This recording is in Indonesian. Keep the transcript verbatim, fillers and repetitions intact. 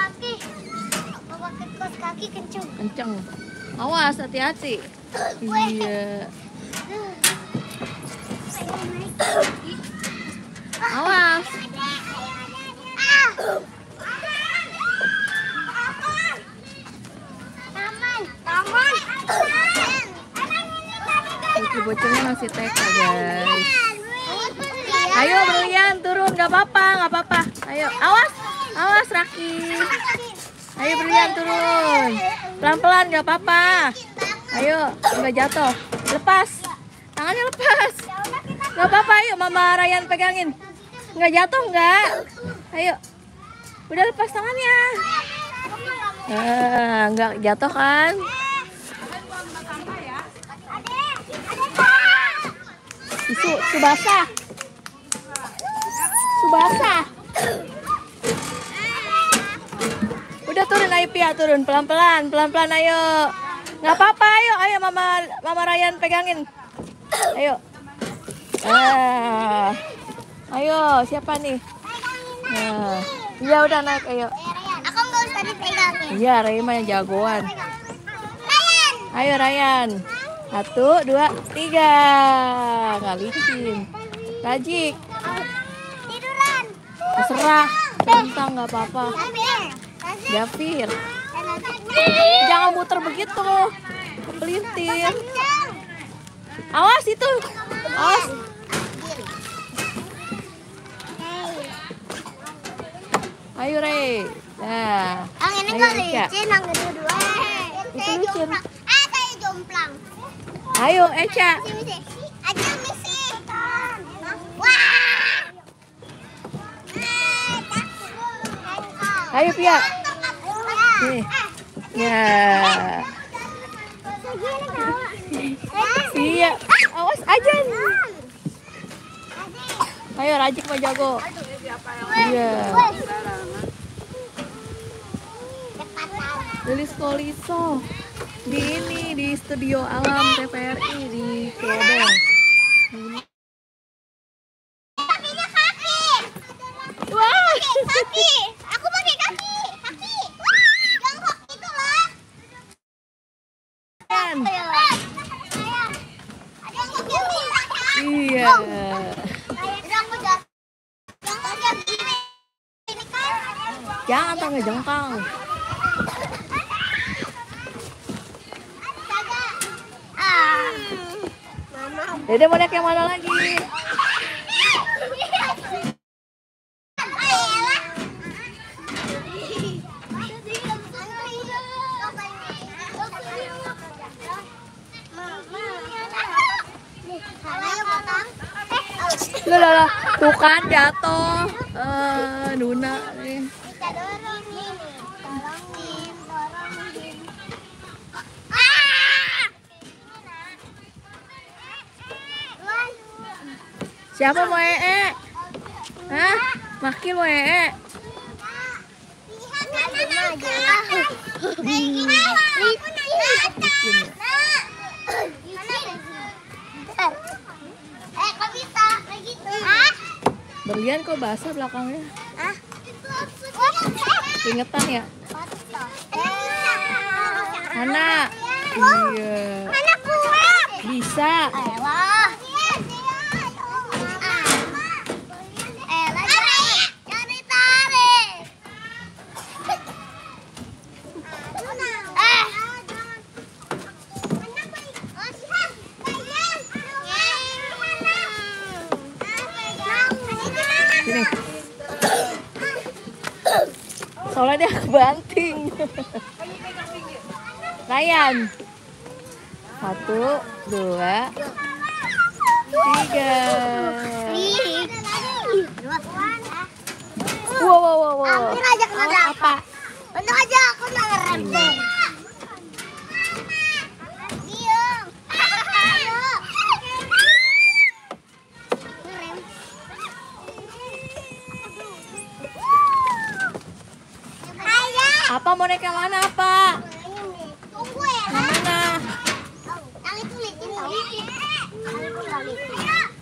kaki. Mau pakai kaos kaki kenceng. Kenceng. Awas, hati-hati. Iya. Awas. Taman, taman. Iki bocilnya masih T K, guys. Ayo Brilian turun, nggak apa-apa, nggak apa-apa. Ayo, awas, awas Raki. Ayo Brilian turun, pelan-pelan, nggak apa-apa. Ayo, nggak jatuh. Lepas, tangannya lepas. Nggak apa-apa, ayo Mama Ryan pegangin. Nggak jatuh nggak? Ayo, udah lepas tangannya. Ah, nggak jatuh kan? Su, Subasa. Subasa. Udah turun ayo Pia, turun pelan-pelan, pelan-pelan ayo. Nggak apa-apa, ayo, ayo Mama Mama Ryan pegangin. Ayo. Ah. Ayo, siapa nih? Nah. Iya udah naik, ayo. Aku nggak usah dipegangin. Iya, Rayma yang jagoan. Ayo Ryan. Satu, dua, tiga. Ngalihin. Rajik. Tiduran. Terserah. Tentang nggak apa-apa. Gafir. Jangan muter begitu. Pelintir. Awas itu. Awas. Ayo Rey. Nah. Ang ini Ayo, nggak Ika. licin, ang itu dua. Itu licin. Ah, saya jomplang. Ayo Eca. Misi, aja misi. Wah. Ayo Pia. Nih. Ya. Iya. Awas aja. Ayo Rajik mau jago. Iya. Lilis Koliso di ini di studio alam T V R I di Kelodong. Kakinya kaki. Wah. Kaki. Aku pakai kaki. Kaki. Wah, jongkok itu loh. Kan. Jongkok yang ini. Iya. Udah aku jatuh. Jongkok yang gini. Ini kan. Jangan tangga jengkang. Ah. Mama. Dede mau naik yang mana lagi? Lah lah lah, tuh kan jatuh. Eh, Nuna nih. Kita dorong nih, dorongin, dorongin. Ah! Siapa mau ee? Hah? Makil mau ee? Lihat kanan aja. Kayak gini. Aku naik ke atas. Nah. Eh, kok bisa kayak gitu? Hah? Berlian kok basah belakangnya? Hah? Ingetan ya? Eh. Mana? Iya. Anak gue. Bisa. Elah. Elah, jangan ditarik. Eh. Sini. Soalnya dia kebanting. Ryan. Satu, dua, tiga. Wow, wow, wow, wow. Ambil aja kena Awas dapat. apa? Untuk aja aku nggak ngerem deh. Diam. Ayo. Ngerem. Ayo. Apa mau naik yang mana apa? Tunggu ya. Yang mana? Yang itu licin loh. Yang itu nggak licin.